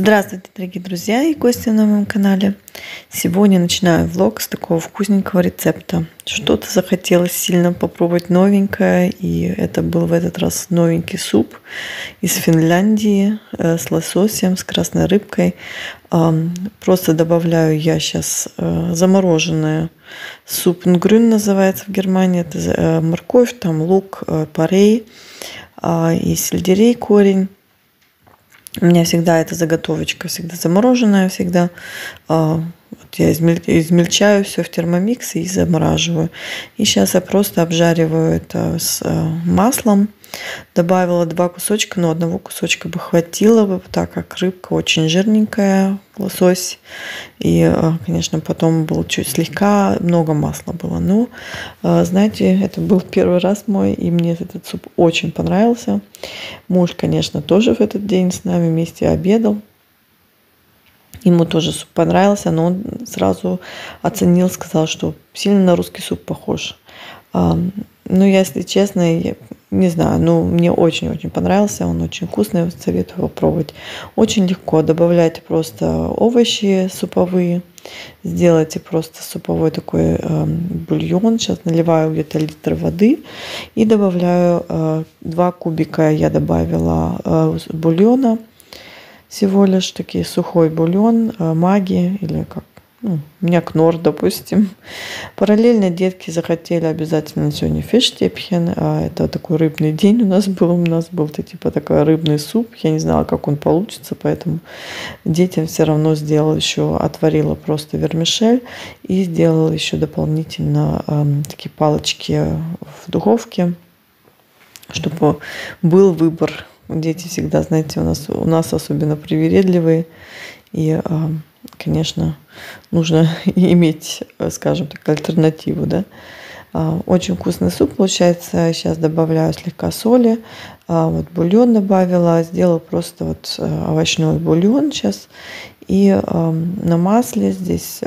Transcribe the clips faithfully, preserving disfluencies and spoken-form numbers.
Здравствуйте, дорогие друзья и гости на моем канале. Сегодня начинаю влог с такого вкусненького рецепта. Что-то захотелось сильно попробовать новенькое, и это был в этот раз новенький суп из Финляндии с лососем, с красной рыбкой. Просто добавляю я сейчас замороженное супенгрюн, называется в Германии. Это морковь, там лук, порей и сельдерей корень. У меня всегда эта заготовочка, всегда замороженная, всегда. Вот я измельчаю все в термомиксе и замораживаю. И сейчас я просто обжариваю это с маслом. Добавила два кусочка, но одного кусочка бы хватило бы, так как рыбка очень жирненькая, лосось. И, конечно, потом было чуть слегка, много масла было. Но, знаете, это был первый раз мой, и мне этот суп очень понравился. Муж, конечно, тоже в этот день с нами вместе обедал. Ему тоже суп понравился, но он сразу оценил, сказал, что сильно на русский суп похож. Ну, если честно, я не знаю, ну, мне очень-очень понравился, он очень вкусный, советую попробовать. Очень легко, добавляйте просто овощи суповые, сделайте просто суповой такой э, бульон. Сейчас наливаю где-то литр воды и добавляю э, два кубика, я добавила э, бульона, всего лишь такие сухой бульон, э, маги или как. Ну, у меня кнор, допустим. Параллельно детки захотели обязательно сегодня фиштепхен. Это такой рыбный день у нас был. У нас был типа такой рыбный суп. Я не знала, как он получится, поэтому детям все равно сделала еще, отварила просто вермишель и сделала еще дополнительно э, такие палочки в духовке, чтобы был выбор. Дети всегда, знаете, у нас, у нас особенно привередливые. И э, конечно, нужно иметь, скажем так, альтернативу, да. Очень вкусный суп получается. Сейчас добавляю слегка соли. Вот бульон добавила. Сделала просто вот овощной бульон сейчас. И на масле здесь,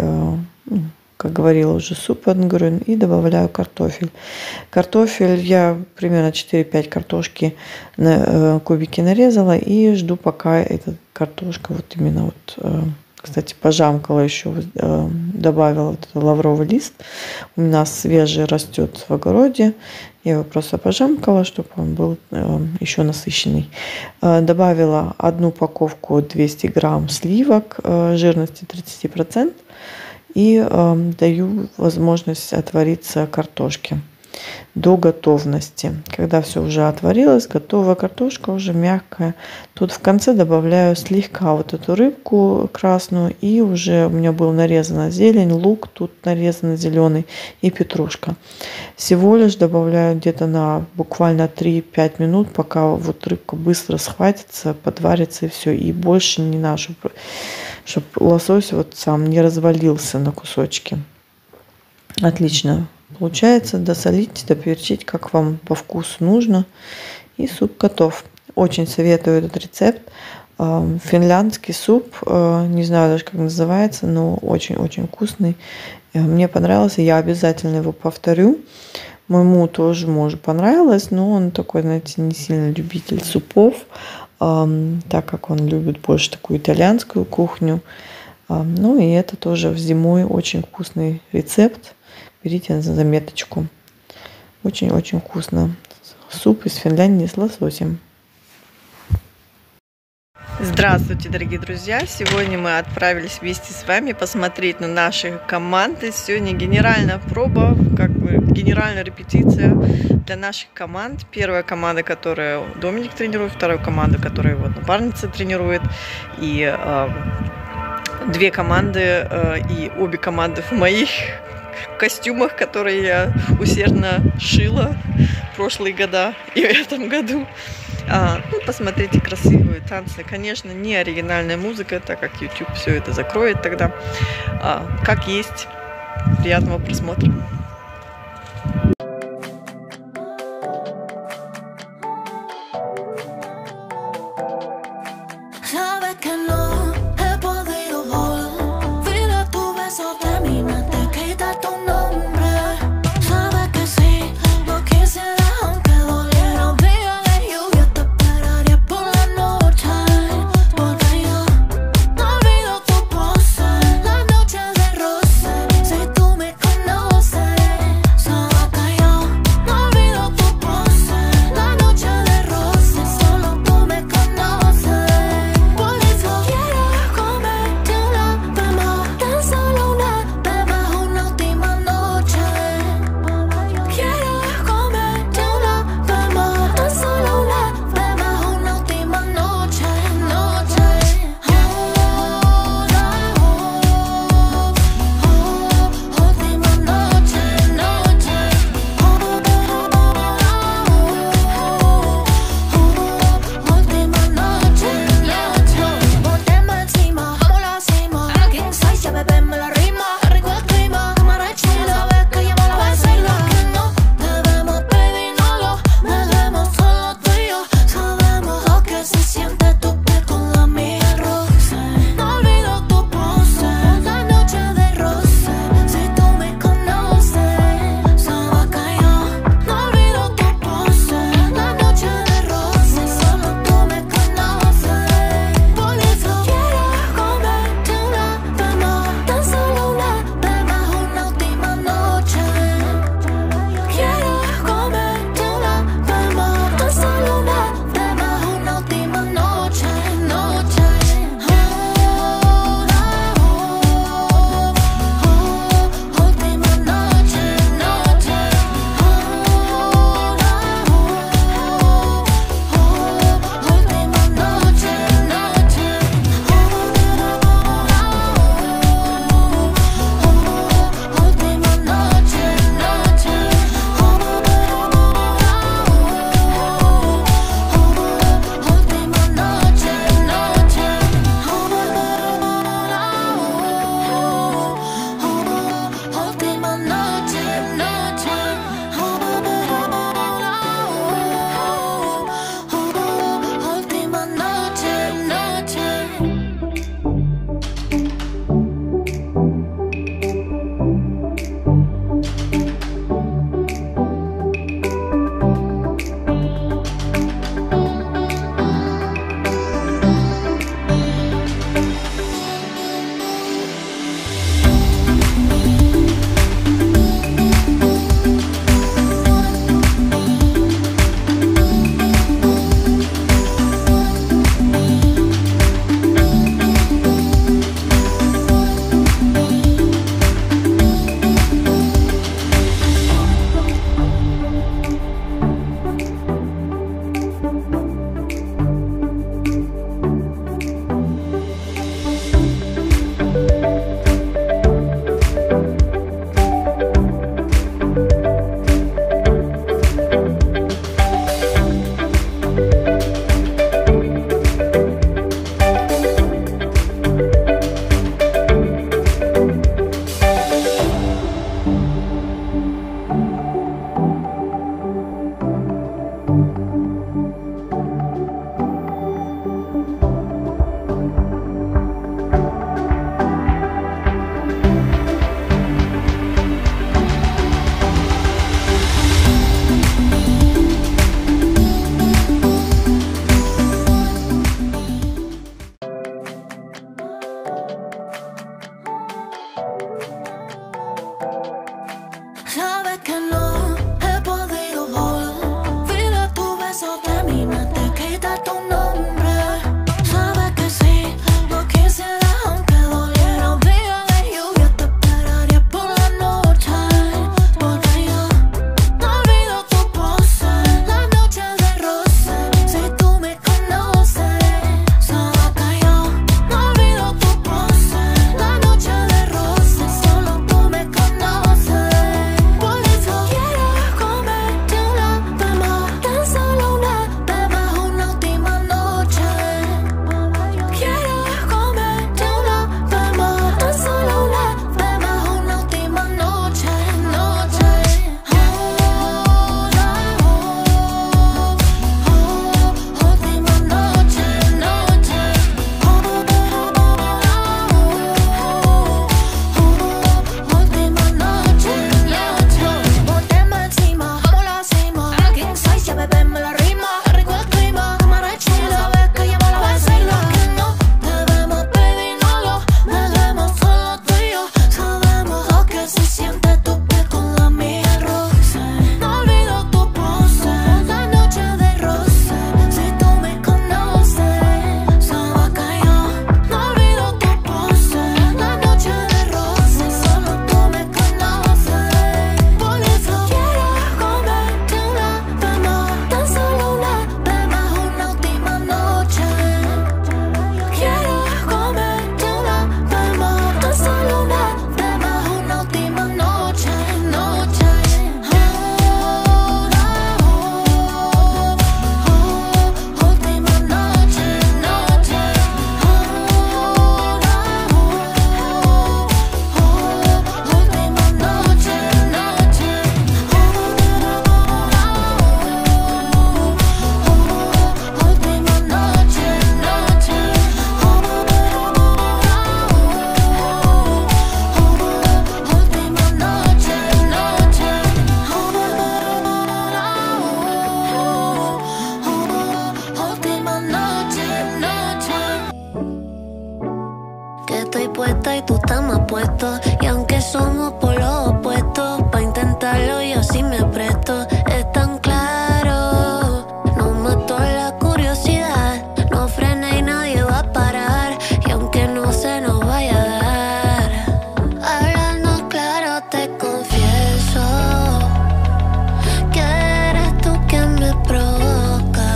как говорила уже, супенгрюн. И добавляю картофель. Картофель я примерно четыре-пять картошки на кубики нарезала. И жду, пока эта картошка вот именно вот... Кстати, пожамкала еще, добавила вот этот лавровый лист. У нас свежий растет в огороде. Я его просто пожамкала, чтобы он был еще насыщенный. Добавила одну упаковку двести грамм сливок жирности тридцать процентов. И даю возможность отвариться картошке до готовности. Когда все уже отварилось, готовая картошка уже мягкая. Тут в конце добавляю слегка вот эту рыбку красную. И уже у меня был нарезана зелень, лук тут нарезан зеленый и петрушка. Всего лишь добавляю где-то на буквально три-пять минут, пока вот рыбка быстро схватится, подварится и все. И больше не надо, чтобы, чтобы лосось вот сам не развалился на кусочки. Отлично получается. Досолить, доперчить, как вам по вкусу нужно. И суп готов. Очень советую этот рецепт. Финляндский суп. Не знаю даже, как называется, но очень-очень вкусный. Мне понравился. Я обязательно его повторю. Моему тоже мужу понравилось, но он такой, знаете, не сильно любитель супов, так как он любит больше такую итальянскую кухню. Ну и это тоже зимой очень вкусный рецепт. Берите на заметочку. Очень-очень вкусно. Суп из Финляндии с лососем. Здравствуйте, дорогие друзья! Сегодня мы отправились вместе с вами посмотреть на наши команды. Сегодня генеральная проба, как бы генеральная репетиция для наших команд. Первая команда, которую Доминик тренирует, вторая команда, которую его напарница тренирует. И э, две команды, э, и обе команды в моих костюмах, которые я усердно шила в прошлые года и в этом году. А, ну, посмотрите красивые танцы. Конечно, не оригинальная музыка, так как YouTube все это закроет тогда. А, как есть. Приятного просмотра. que somos por los opuestos. Pa' intentarlo yo sí me presto. Es tan claro, nos mató la curiosidad. No frena y nadie va a parar. Y aunque no se nos vaya a dar, hablando claro te confieso que eres tú quien me provoca.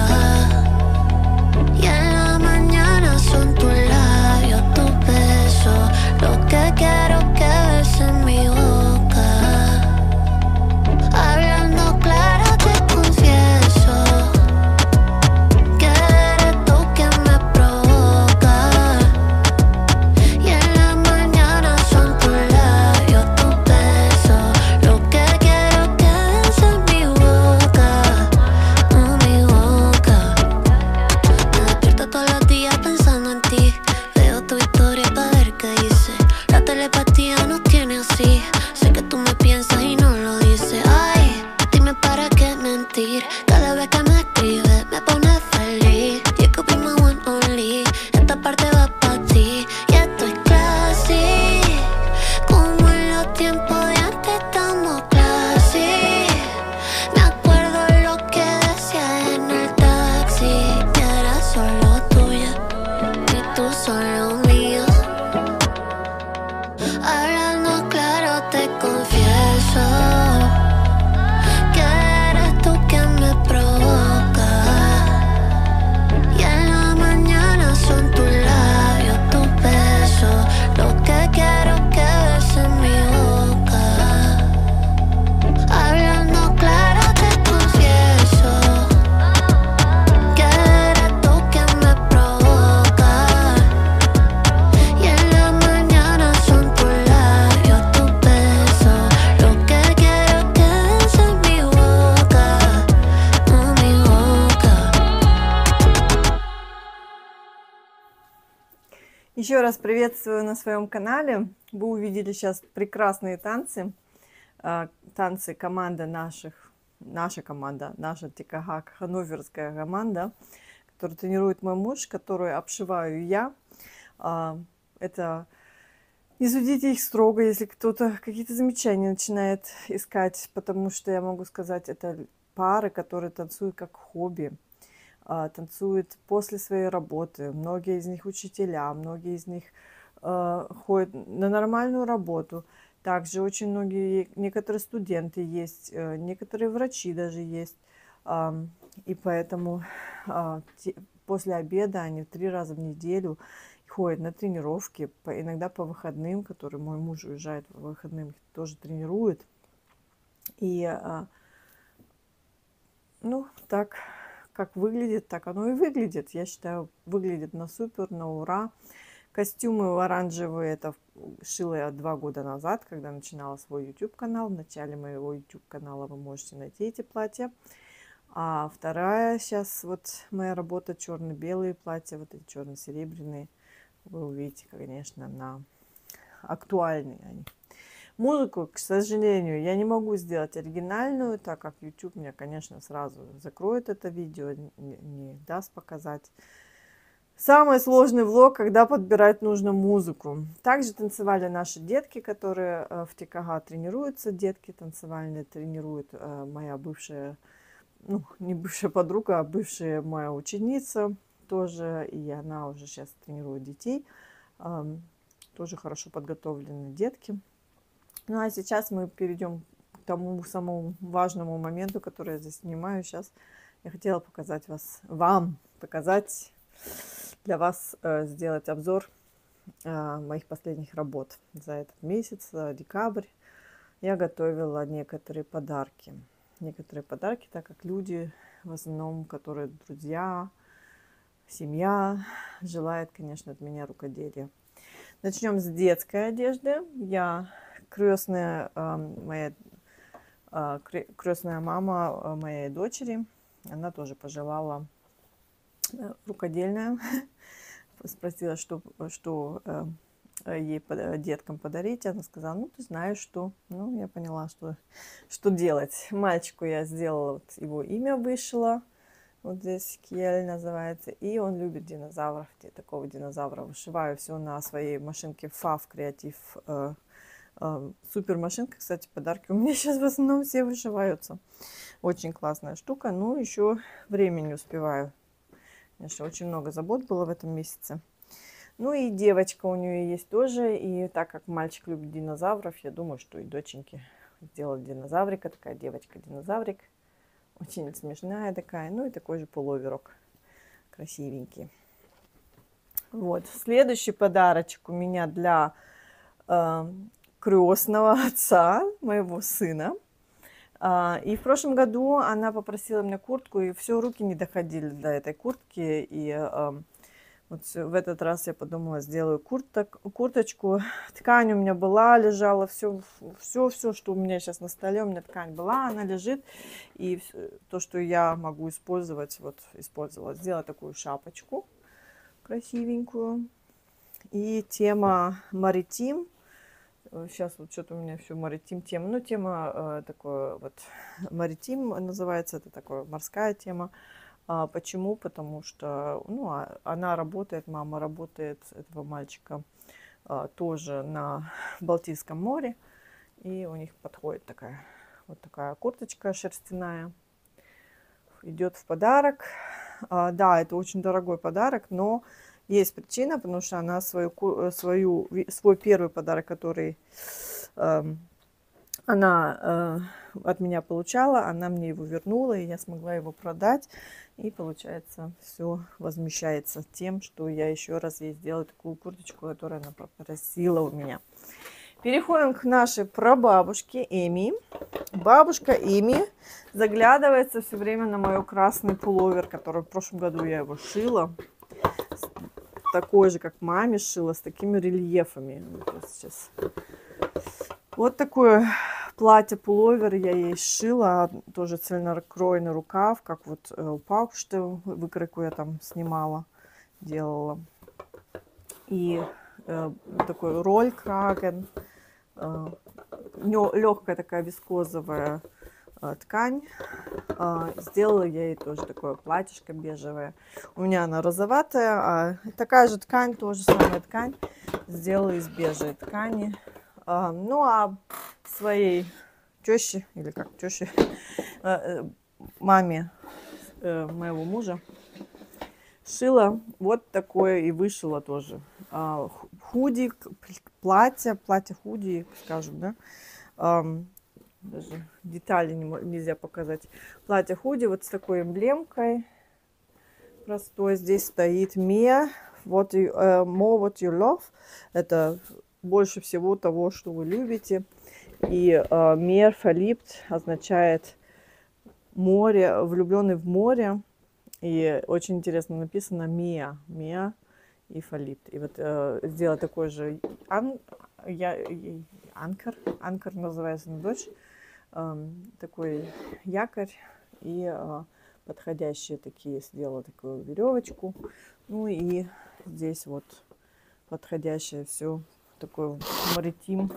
Y en la mañana son tus labios, tus besos, lo que quiero que besen mi boca. Hablando claro te confieso que eres tú quien me provoca. Y en la mañana son tus labios, tus besos, lo que quiero que besen mi boca, oh, mi boca. Me despierto todos los días pensando en ti. Veo tu historia para ver qué dice. La telepatía nos tiene así. Sé que tú me piensas y no lo dices. Ay, dime para qué mentir. Cada vez que me escribes me pone feliz. You could be my one only. Esta parte va para ti. Y esto es classic. Como en los tiempos de antes estamos classic. Me acuerdo lo que decía en el taxi. Que era solo tuya y tú solo mío. Hablando claro te confieso que eres tú quien me provoca. Y en la mañana son tus labios, tus besos, lo que quiero que besen mi boca. Hablando claro te confieso que eres tú quien me provoca. Y en la mañana son tus labios, tus besos, lo que quiero que besen mi boca, oh, mi boca. Еще раз приветствую на своем канале. Вы увидели сейчас прекрасные танцы. А, Танцы команды наших, наша команда, наша ТКХ, ханноверская команда, которую тренирует мой муж, которую обшиваю я. А, Это не судите их строго, если кто-то какие-то замечания начинает искать, потому что я могу сказать, это пары, которые танцуют как хобби, а, танцуют после своей работы. Многие из них учителя, многие из них а, ходят на нормальную работу. Также очень многие, некоторые студенты есть, э, некоторые врачи даже есть. А, И поэтому а, те- после обеда они три раза в неделю ходят на тренировки, по- иногда по выходным, которые мой муж уезжает по выходным, их тоже тренирует. И а, ну, так как выглядит, так оно и выглядит. Я считаю, выглядит на супер, на ура. Костюмы оранжевые, это шила я два года назад, когда начинала свой YouTube-канал. В начале моего YouTube-канала вы можете найти эти платья. А вторая сейчас вот моя работа, черно-белые платья, вот эти черно-серебряные. Вы увидите, конечно, на актуальные они. Музыку, к сожалению, я не могу сделать оригинальную, так как YouTube меня, конечно, сразу закроет это видео, не, не даст показать. Самый сложный влог, когда подбирать нужно музыку. Также танцевали наши детки, которые э, в ТКХ тренируются. Детки танцевальные тренирует э, моя бывшая, ну, не бывшая подруга, а бывшая моя ученица тоже. И она уже сейчас тренирует детей. Э, тоже хорошо подготовленные детки. Ну а сейчас мы перейдем к тому самому важному моменту, который я здесь снимаю. Сейчас я хотела показать вас, вам показать, для вас э, сделать обзор э, моих последних работ за этот месяц, за декабрь. Я готовила некоторые подарки. Некоторые подарки, так как люди, в основном, которые друзья, семья, желают, конечно, от меня рукоделия. Начнем с детской одежды. Я крестная, э, моя э, крестная мама э, моей дочери, она тоже пожелала э, рукодельная. Спросила, что, что э, ей под, деткам подарить. Она сказала, ну, ты знаешь, что. Ну, я поняла, что, что делать. Мальчику я сделала, вот его имя вышила. Вот здесь Киэль называется. И он любит динозавров. Я такого динозавра вышиваю все на своей машинке фав Creative Супер машинка, кстати, подарки у меня сейчас в основном все вышиваются. Очень классная штука. Ну, еще время не успеваю. Конечно, очень много забот было в этом месяце. Ну и девочка у нее есть тоже. И так как мальчик любит динозавров, я думаю, что и доченьки сделали динозаврика. Такая девочка-динозаврик. Очень смешная такая. Ну и такой же пуловерок. Красивенький. Вот. Следующий подарочек у меня для э, крестного отца моего сына. И в прошлом году она попросила меня куртку, и все, руки не доходили до этой куртки. И э, вот в этот раз я подумала, сделаю курток, курточку. Ткань у меня была, лежала, все, все, все, что у меня сейчас на столе, у меня ткань была, она лежит. И то, что я могу использовать, вот использовала. Сделала такую шапочку красивенькую. И тема маритим. Сейчас вот что-то у меня все маритим тема. Ну, тема э, такое вот маритим называется, это такая морская тема. А, почему? Потому что ну, она работает, мама работает этого мальчика а, тоже на Балтийском море. И у них подходит такая вот такая курточка шерстяная. Идет в подарок. А, да, это очень дорогой подарок, но есть причина, потому что она свою, свою, свой первый подарок, который э, она э, от меня получала, она мне его вернула, и я смогла его продать. И получается, все возмещается тем, что я еще раз ей сделала такую курточку, которую она попросила у меня. Переходим к нашей прабабушке Эми. Бабушка Эми заглядывается все время на мой красный пуловер, который в прошлом году я его шила. Такой же, как маме шила, с такими рельефами. Вот, сейчас. Вот такое платье-пуловер я ей шила. Тоже цельнокроенный рукав, как вот у Паушты выкройку я там снимала, делала. И э, такой роль-краген. Э, легкая такая вискозовая э, ткань. Сделала я ей тоже такое платьишко бежевое. У меня она розоватая, а такая же ткань, тоже самая ткань. Сделала из бежевой ткани. Ну а своей теще, или как теще, маме моего мужа шила вот такое и вышила тоже. Худи, платье, платье худи, скажем, да. Даже детали нельзя показать. Платье худи вот с такой эмблемкой простой. Здесь стоит Mia, what you, uh, more what you love. Это больше всего того, что вы любите. И uh, Meer verliebt означает море, влюбленный в море. И очень интересно написано Mia, Mia и verliebt. И вот uh, сделала такой же ан, я, анкер, анкер называется на дочь. Такой якорь и а, подходящие такие, сделала такую веревочку. Ну и здесь вот подходящее все, такой маритим.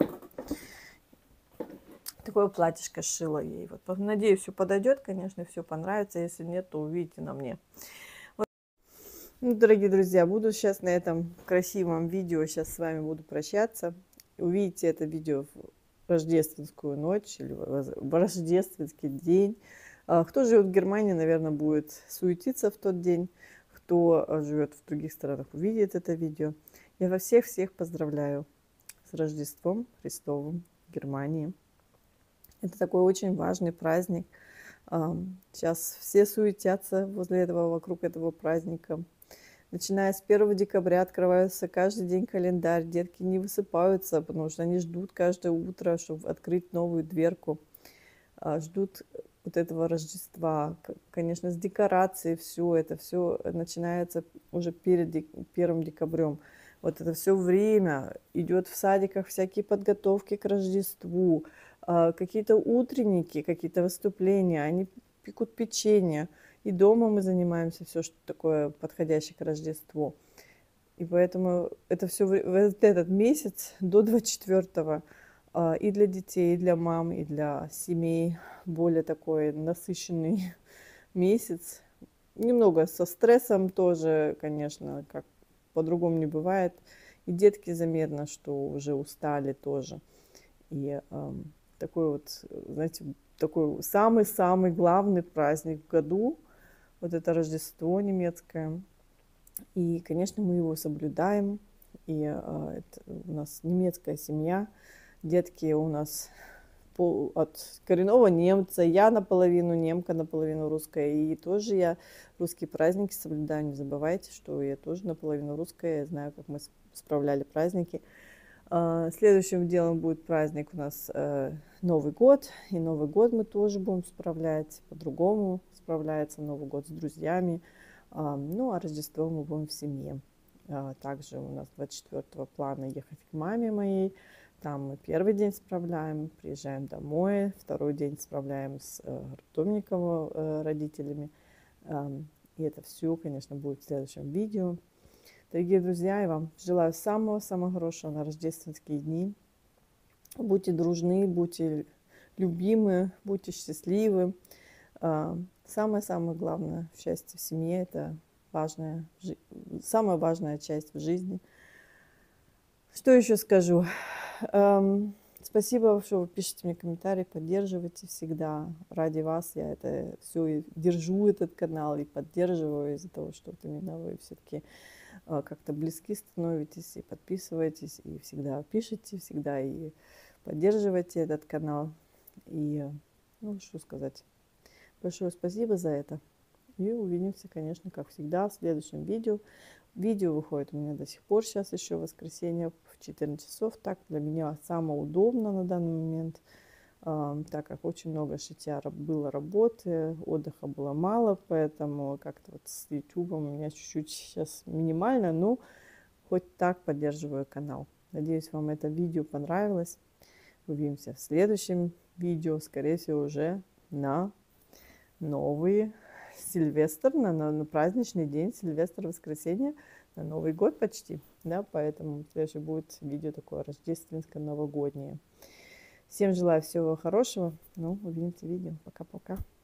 Такое платьишко шила ей. Вот, надеюсь, все подойдет, конечно, все понравится. Если нет, то увидите на мне. Вот. Ну, дорогие друзья, буду сейчас на этом красивом видео, сейчас с вами буду прощаться. Увидите это видео в рождественскую ночь или в рождественский день. Кто живет в Германии, наверное, будет суетиться в тот день. Кто живет в других странах, увидит это видео. Я во всех-всех поздравляю с Рождеством Христовым в Германии. Это такой очень важный праздник. Сейчас все суетятся возле этого, вокруг этого праздника. Начиная с первого декабря открывается каждый день календарь. Детки не высыпаются, потому что они ждут каждое утро, чтобы открыть новую дверку. Ждут вот этого Рождества. Конечно, с декорацией все это все начинается уже перед первым декабрем. Вот это все время идет в садиках всякие подготовки к Рождеству, какие-то утренники, какие-то выступления, они пекут печенье. И дома мы занимаемся все, что такое подходящее к Рождеству. И поэтому это все в этот месяц до двадцать четвёртого и для детей, и для мам, и для семей более такой насыщенный месяц. Немного со стрессом тоже, конечно, как по-другому не бывает. И детки заметно, что уже устали тоже. И э, такой вот, знаете, такой самый-самый главный праздник в году, вот это Рождество немецкое. И, конечно, мы его соблюдаем. И э, это у нас немецкая семья. Детки у нас пол, от коренного немца. Я наполовину немка, наполовину русская. И тоже я русские праздники соблюдаю. Не забывайте, что я тоже наполовину русская. Я знаю, как мы справляли праздники. Э, следующим делом будет праздник у нас э, Новый год. И Новый год мы тоже будем справлять. По-другому справляется Новый год с друзьями. Ну, а Рождество мы будем в семье. Также у нас двадцать четвёртого плана ехать к маме моей. Там мы первый день справляем, приезжаем домой. Второй день справляем с Артемниковыми родителями. И это все, конечно, будет в следующем видео. Дорогие друзья, я вам желаю самого-самого хорошего на рождественские дни. Будьте дружны, будьте любимы, будьте счастливы. Самое-самое главное в счастье в семье – это важная, самая важная часть в жизни. Что еще скажу? Эм, спасибо, что вы пишете мне комментарии, поддерживаете всегда. Ради вас я это все держу, этот канал, и поддерживаю из-за того, что вот именно вы все-таки э, как-то близки становитесь и подписываетесь, и всегда пишете, всегда и поддерживаете этот канал. И, ну, что сказать. Большое спасибо за это. И увидимся, конечно, как всегда, в следующем видео. Видео выходит у меня до сих пор сейчас еще в воскресенье в четырнадцать часов. Так для меня самое удобно на данный момент, э, так как очень много шитья было работы, отдыха было мало, поэтому как-то вот с YouTube у меня чуть-чуть сейчас минимально, но хоть так поддерживаю канал. Надеюсь, вам это видео понравилось. Увидимся в следующем видео, скорее всего, уже на Новый Сильвестр, на, на, на праздничный день, Сильвестр, воскресенье, на Новый год почти, да, поэтому следующее будет видео такое рождественское, новогоднее. Всем желаю всего хорошего, ну, увидимся в видео, пока-пока.